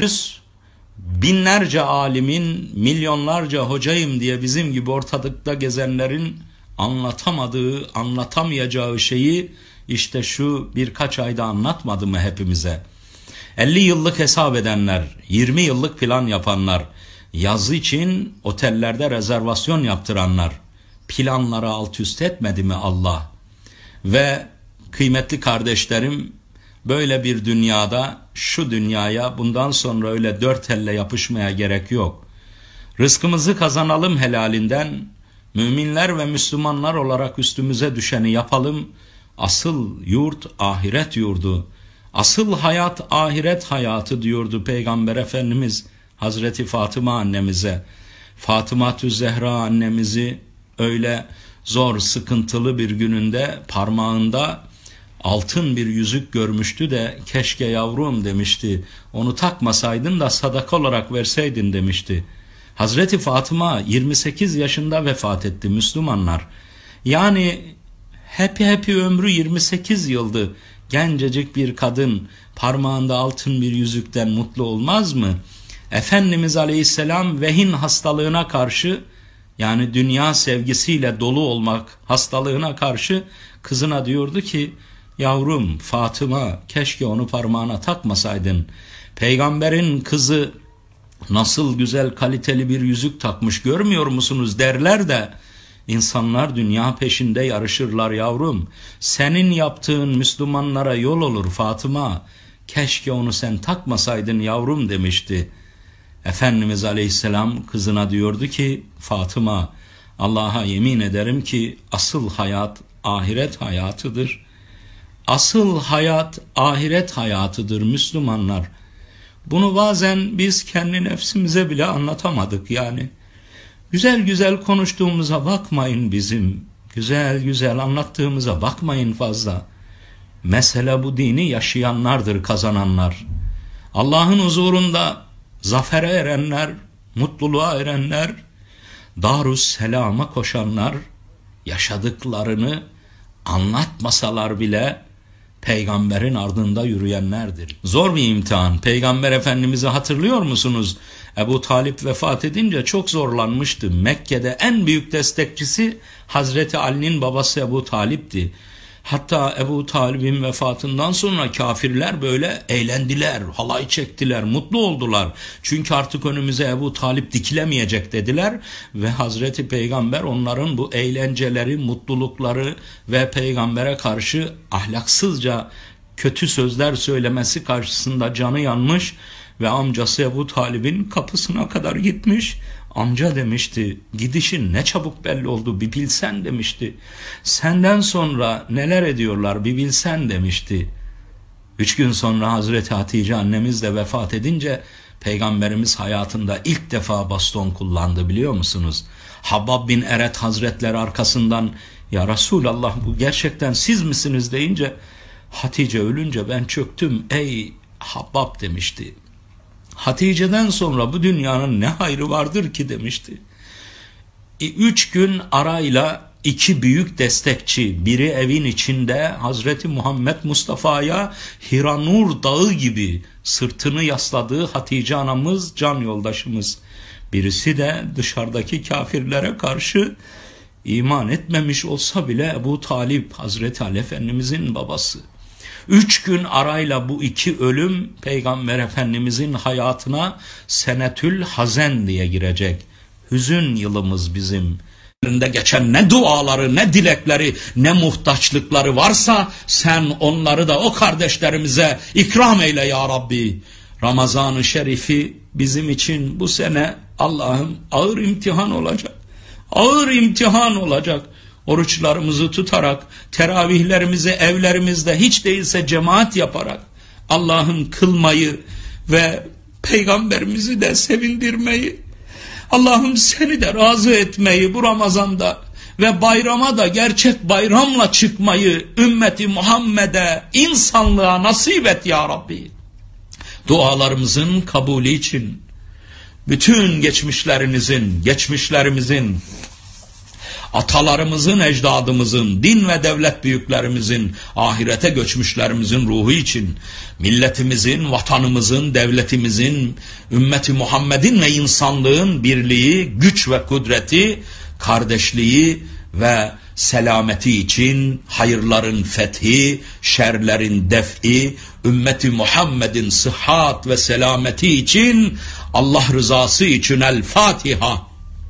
Binlerce alimin, milyonlarca hocayım diye bizim gibi ortalıkta gezenlerin anlatamadığı, anlatamayacağı şeyi işte şu birkaç ayda anlatmadı mı hepimize? 50 yıllık hesap edenler, 20 yıllık plan yapanlar, yazı için otellerde rezervasyon yaptıranlar, planları alt üst etmedi mi Allah? Ve kıymetli kardeşlerim, böyle bir dünyada, şu dünyaya bundan sonra öyle dört elle yapışmaya gerek yok. Rızkımızı kazanalım helalinden, müminler ve Müslümanlar olarak üstümüze düşeni yapalım. Asıl yurt ahiret yurdu, asıl hayat ahiret hayatı diyordu Peygamber Efendimiz Hazreti Fatıma annemize. Fatıma-tü Zehra annemizi öyle zor, sıkıntılı bir gününde parmağında altın bir yüzük görmüştü de keşke yavrum demişti, onu takmasaydın da sadaka olarak verseydin demişti. Hazreti Fatıma 28 yaşında vefat etti Müslümanlar. Yani hepi ömrü 28 yıldı. Gencecik bir kadın parmağında altın bir yüzükten mutlu olmaz mı? Efendimiz Aleyhisselam vehin hastalığına karşı, yani dünya sevgisiyle dolu olmak hastalığına karşı kızına diyordu ki, yavrum Fatıma keşke onu parmağına takmasaydın. Peygamberin kızı nasıl güzel kaliteli bir yüzük takmış görmüyor musunuz derler de insanlar dünya peşinde yarışırlar yavrum. Senin yaptığın Müslümanlara yol olur Fatıma. Keşke onu sen takmasaydın yavrum demişti. Efendimiz Aleyhisselam kızına diyordu ki, Fatıma Allah'a yemin ederim ki asıl hayat ahiret hayatıdır. Asıl hayat ahiret hayatıdır Müslümanlar. Bunu bazen biz kendi nefsimize bile anlatamadık yani. Güzel güzel konuştuğumuza bakmayın bizim. Güzel güzel anlattığımıza bakmayın fazla. Mesele bu dini yaşayanlardır kazananlar. Allah'ın huzurunda zafere erenler, mutluluğa erenler, Darüsselam'a koşanlar, yaşadıklarını anlatmasalar bile Peygamberin ardında yürüyenlerdir. Zor bir imtihan. Peygamber Efendimiz'i hatırlıyor musunuz? Ebu Talip vefat edince çok zorlanmıştı. Mekke'de en büyük destekçisi Hazreti Ali'nin babası Ebu Talip'ti. Hatta Ebu Talib'in vefatından sonra kafirler böyle eğlendiler, halay çektiler, mutlu oldular. Çünkü artık önümüze Ebu Talip dikilemeyecek dediler ve Hazreti Peygamber onların bu eğlenceleri, mutlulukları ve Peygamber'e karşı ahlaksızca kötü sözler söylemesi karşısında canı yanmış ve amcası Ebu Talib'in kapısına kadar gitmiş. Amca demişti, gidişin ne çabuk belli oldu bir bilsen demişti. Senden sonra neler ediyorlar bir bilsen demişti. 3 gün sonra Hazreti Hatice annemiz de vefat edince Peygamberimiz hayatında ilk defa baston kullandı biliyor musunuz? Habbab bin Eret Hazretleri arkasından ya Resulallah bu gerçekten siz misiniz deyince Hatice ölünce ben çöktüm ey Habbab demişti. Hatice'den sonra bu dünyanın ne hayrı vardır ki demişti. 3 gün arayla 2 büyük destekçi, biri evin içinde Hazreti Muhammed Mustafa'ya Hiranur dağı gibi sırtını yasladığı Hatice anamız, can yoldaşımız. Birisi de dışarıdaki kafirlere karşı iman etmemiş olsa bile Ebu Talip, Hazreti Ali Efendimizin babası. 3 gün arayla bu 2 ölüm Peygamber Efendimizin hayatına senetül hazen diye girecek. Hüzün yılımız bizim. Geçen ne duaları, ne dilekleri, ne muhtaçlıkları varsa sen onları da o kardeşlerimize ikram eyle ya Rabbi. Ramazan-ı Şerif'i bizim için bu sene Allah'ım ağır imtihan olacak. Ağır imtihan olacak. Oruçlarımızı tutarak, teravihlerimizi evlerimizde hiç değilse cemaat yaparak Allah'ım kılmayı ve Peygamberimizi de sevindirmeyi, Allah'ım seni de razı etmeyi bu Ramazan'da ve bayrama da gerçek bayramla çıkmayı ümmeti Muhammed'e, insanlığa nasip et ya Rabbi. Dualarımızın kabulü için bütün geçmişlerimizin atalarımızın, ecdadımızın, din ve devlet büyüklerimizin, ahirete göçmüşlerimizin ruhu için, milletimizin, vatanımızın, devletimizin, ümmeti Muhammed'in ve insanlığın birliği, güç ve kudreti, kardeşliği ve selameti için, hayırların fethi, şerlerin def'i, ümmeti Muhammed'in sıhhat ve selameti için, Allah rızası için El Fatiha.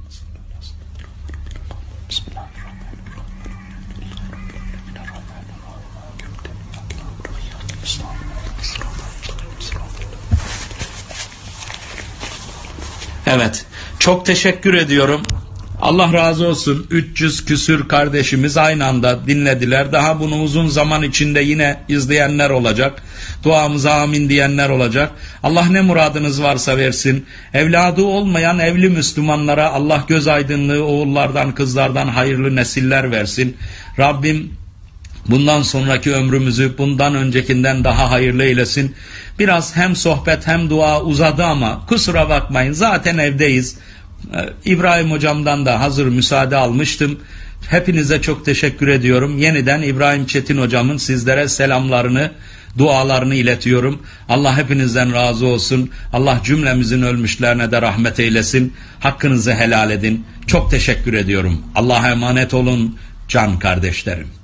Evet, çok teşekkür ediyorum. Allah razı olsun. 300 küsür kardeşimiz aynı anda dinlediler. Daha bunu uzun zaman içinde yine izleyenler olacak. Duamıza amin diyenler olacak. Allah ne muradınız varsa versin. Evladı olmayan evli Müslümanlara Allah göz aydınlığı, oğullardan, kızlardan hayırlı nesiller versin. Rabbim bundan sonraki ömrümüzü bundan öncekinden daha hayırlı eylesin. Biraz hem sohbet hem dua uzadı ama kusura bakmayın, zaten evdeyiz. İbrahim hocamdan da hazır müsaade almıştım. Hepinize çok teşekkür ediyorum. Yeniden İbrahim Çetin hocamın sizlere selamlarını, dualarını iletiyorum. Allah hepinizden razı olsun. Allah cümlemizin ölmüşlerine de rahmet eylesin. Hakkınızı helal edin. Çok teşekkür ediyorum. Allah'a emanet olun can kardeşlerim.